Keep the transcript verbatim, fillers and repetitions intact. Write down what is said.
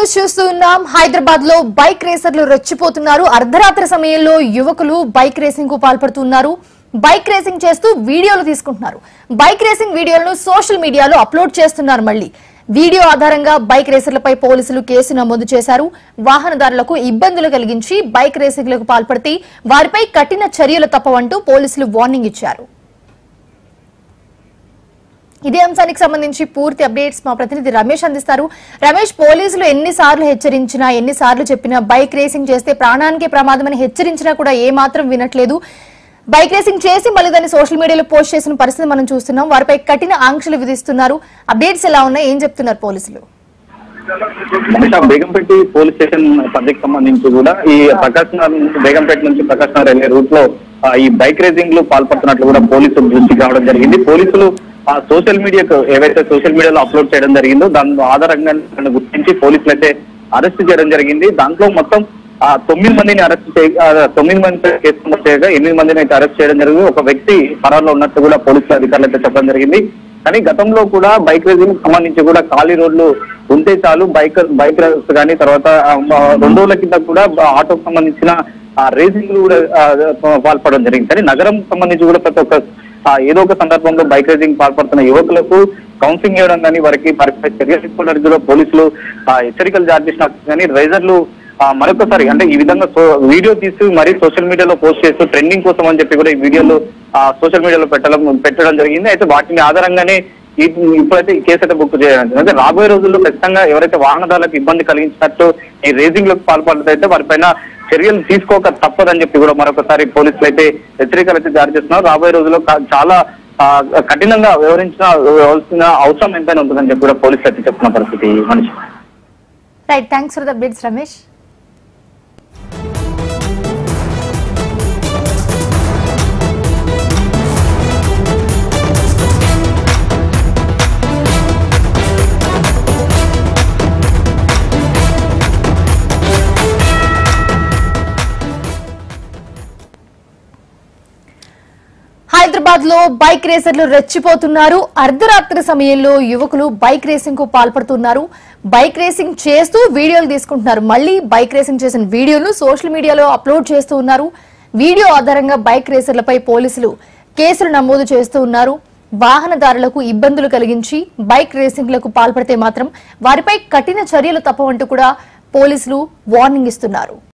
News చూస్తూ ఉన్నాం. హైదరాబాద్ లో బైక్ రేసర్లు రెచ్చిపోతున్నారు. అర్ధరాత్రి సమయంలో యువకులు బైక్ రేసింగ్ కు పాల్పడుతున్నారు. బైక్ రేసింగ్ చేస్తూ వీడియోలు తీసుకుంటున్నారు. బైక్ రేసింగ్ వీడియోలను సోషల్ మీడియాలో అప్లోడ్ చేస్తున్నారు. మళ్ళీ వీడియో ఆధారంగా బైక్ రేసర్లపై పోలీసులు కేసు నమోదు చేశారు. వాహనదారులకు ఇబ్బందులు కలిగించి బైక్ రేసింగ్లకు పాల్పడితే వారిపై కఠిన చర్యలు తప్పవంటూ పోలీసులు వార్నింగ్ ఇచ్చారు. ఇదే అంశానికి సంబంధించి పూర్తి అప్డేట్స్ మా ప్రతినిధి రమేష్ అందిస్తారు. రమేష్, పోలీసులు ఎన్నిసార్లు హెచ్చరించినా ఎన్నిసార్లు చెప్పినా బైక్ రేసింగ్ చేస్తే ప్రాణానికే ప్రమాదమని హెచ్చరించినా కూడా ఏ మాత్రం వినట్లేదు. బైక్ రేసింగ్ చేసి మళ్ళీ దాన్ని సోషల్ మీడియాలో పోస్ట్ చేసిన పరిస్థితి మనం చూస్తున్నాం. వారిపై కఠిన ఆంక్షలు విధిస్తున్నారు. అప్డేట్స్ ఎలా ఉన్నాయి, ఏం చెప్తున్నారు పోలీసులు? బేగంపేట పోలీస్ స్టేషన్ పరిధికి సంబంధించి కూడా ఈ ప్రకాశ్ నగర్ నుంచి బేగంపేట నుంచి ప్రకాశ్ నగర్ వెళ్ళే రూట్ లో ఈ బైక్ రేసింగ్ లో పాల్పడుతున్నట్లు కూడా పోలీసులు దృష్టికి రావడం జరిగింది. పోలీసులు ఆ సోషల్ మీడియాకు ఏవైతే సోషల్ మీడియాలో అప్లోడ్ చేయడం జరిగిందో దాని ఆధారంగా గుర్తించి పోలీసులు అయితే అరెస్ట్ చేయడం జరిగింది. దాంట్లో మొత్తం ఆ తొమ్మిది మందిని అరెస్ట్ చేయ తొమ్మిది మంది కేసు నమోదు చేయగా ఎనిమిది మందిని అయితే అరెస్ట్ చేయడం జరిగింది. ఒక వ్యక్తి పరారులో ఉన్నట్టు కూడా పోలీసులు అధికారులు అయితే చెప్పడం జరిగింది. కానీ గతంలో కూడా బైక్ రేసింగ్ సంబంధించి కూడా ఖాళీ రోడ్లు ఉంటే చాలు బైక్ బైక్ రేస్ కానీ తర్వాత రెండు రోజుల కింద కూడా ఆటోకు సంబంధించిన రేసింగ్లు కూడా పాల్పడడం జరిగింది. కానీ నగరం సంబంధించి కూడా ప్రతి ఒక్క ఏదో ఒక సందర్భంలో బైక్ రేసింగ్ పాల్పడుతున్న యువకులకు కౌన్సిలింగ్ ఇవ్వడం కానీ వారికి వారిపై చర్యలు తీసుకోవడానికి కూడా పోలీసులు హెచ్చరికలు జారీ చేసినప్పుడు కానీ రైజర్లు మరొకసారి అంటే ఈ విధంగా వీడియో తీసి మరీ సోషల్ మీడియాలో పోస్ట్ చేస్తూ ట్రెండింగ్ కోసం అని చెప్పి కూడా ఈ వీడియోలు సోషల్ మీడియాలో పెట్టడం పెట్టడం జరిగింది. అయితే వాటిని ఆధారంగానే ఇప్పుడైతే ఈ కేసు అయితే బుక్ చేయడం అంటే రాబోయే రోజుల్లో ఖచ్చితంగా ఎవరైతే వాహనదారులకు ఇబ్బంది కలిగించినట్టు ఈ రేసింగ్ లకు పాల్పడితే వారిపైన చర్యలు తీసుకోక తప్పదని చెప్పి కూడా మరొకసారి పోలీసులు అయితే హెచ్చరికలు అయితే జారీ చేస్తున్నారు. రాబోయే రోజుల్లో చాలా కఠినంగా వ్యవహరించిన అవసరం ఎంతైనా ఉంటుందని చెప్పి కూడా పోలీసులు అయితే చెప్తున్న పరిస్థితి మనిషి. Right, thanks for the updates Ramesh. Hyderabad లో బైక్ రేసర్లు రెచ్చిపోతున్నారు. అర్ధరాత్రి సమయంలో యువకులు బైక్ రేసింగ్ కు పాల్పడుతున్నారు. బైక్ రేసింగ్ చేస్తూ వీడియోలు తీసుకుంటున్నారు. మళ్ళీ బైక్ రేసింగ్ చేసిన వీడియోను సోషల్ మీడియాలో అప్లోడ్ చేస్తూ ఉన్నారు. వీడియో ఆధారంగా బైక్ రేసర్లపై పోలీసులు కేసులు నమోదు చేస్తూ ఉన్నారు. వాహనదారులకు ఇబ్బందులు కలిగించి బైక్ రేసింగ్లకు పాల్పడితే మాత్రం వారిపై కఠిన చర్యలు తప్పవంటూ కూడా పోలీసులు వార్నింగ్ ఇస్తున్నారు.